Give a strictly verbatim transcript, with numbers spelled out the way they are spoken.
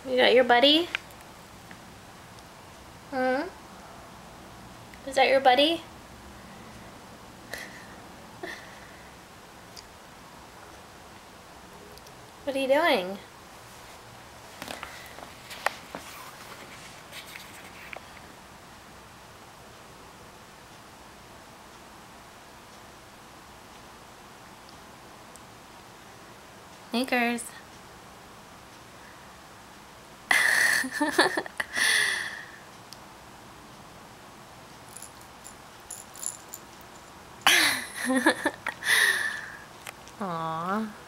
You got your buddy? Hmm? Is that your buddy? What are you doing? Sneakers. Aww.